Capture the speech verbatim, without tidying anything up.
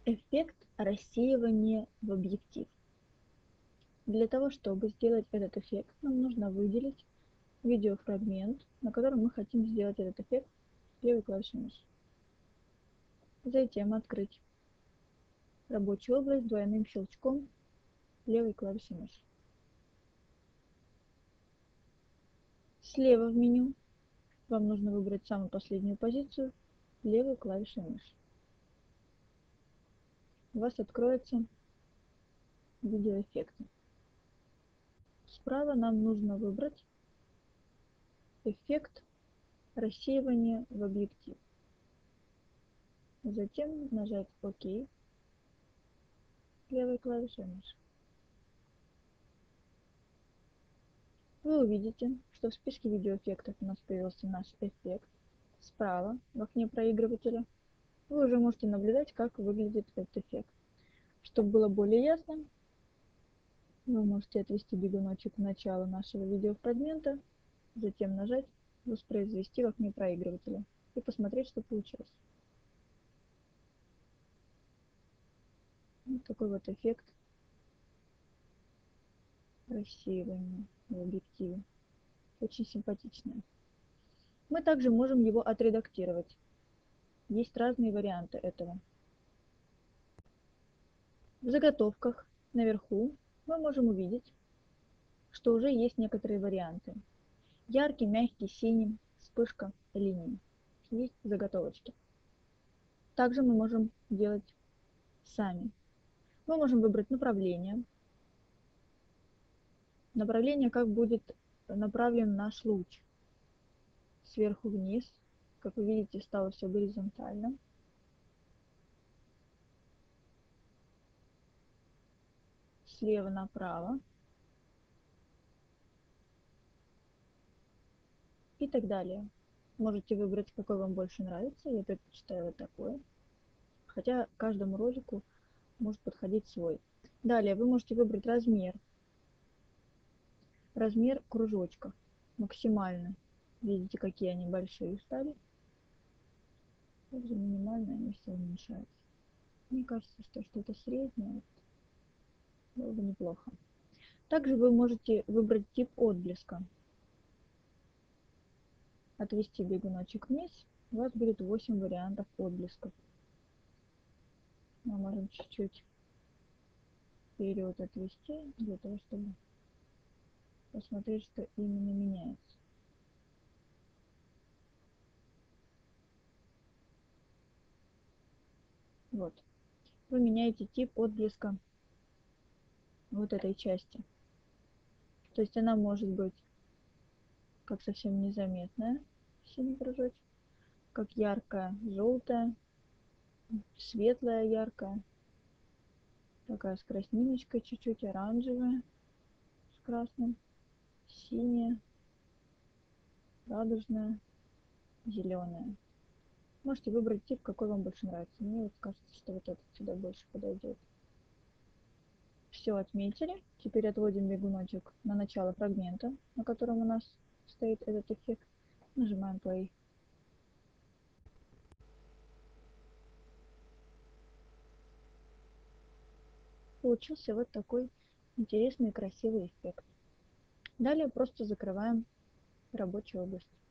Эффект рассеивания в объектив. Для того, чтобы сделать этот эффект, нам нужно выделить видеофрагмент, на котором мы хотим сделать этот эффект левой клавишей мыши. Затем открыть рабочую область двойным щелчком левой клавишей мыши. Слева в меню вам нужно выбрать самую последнюю позицию левой клавишей мыши. У вас откроется видеоэффекты. Справа нам нужно выбрать эффект рассеивания в объектив. Затем нажать ОК левой клавишей мыши. Вы увидите, что в списке видеоэффектов у нас появился наш эффект. Справа в окне проигрывателя вы уже можете наблюдать, как выглядит этот эффект. Чтобы было более ясно, вы можете отвести бегуночек к началу нашего видеофрагмента, затем нажать «Воспроизвести в окне проигрывателя» и посмотреть, что получилось. Вот такой вот эффект рассеивания в объективе. Очень симпатичное. Мы также можем его отредактировать. Есть разные варианты этого. В заготовках наверху мы можем увидеть, что уже есть некоторые варианты. Яркий, мягкий, синий, вспышка, линии. Есть заготовочки. Также мы можем делать сами. Мы можем выбрать направление. Направление, как будет направлен наш луч. Сверху вниз. Как вы видите, стало все горизонтально. Слева направо. И так далее. Можете выбрать, какой вам больше нравится. Я предпочитаю вот такой. Хотя каждому ролику может подходить свой. Далее вы можете выбрать размер. Размер кружочков максимально. Видите, какие они большие стали. Также минимально они все уменьшаются. Мне кажется, что что-то среднее было бы неплохо. Также вы можете выбрать тип отблеска. Отвести бегуночек вниз. У вас будет восемь вариантов отблесков. Мы можем чуть-чуть вперед отвести, для того, чтобы посмотреть, что именно меняется. Вот. Вы меняете тип отблеска вот этой части. То есть она может быть как совсем незаметная, синий кружочек, как яркая, желтая, светлая, яркая, такая с красниночкой чуть-чуть, оранжевая, с красным, синяя, радужная, зеленая. Можете выбрать тип, какой вам больше нравится. Мне вот кажется, что вот этот сюда больше подойдет. Все отметили. Теперь отводим бегуночек на начало фрагмента, на котором у нас стоит этот эффект. Нажимаем play. Получился вот такой интересный и красивый эффект. Далее просто закрываем рабочую область.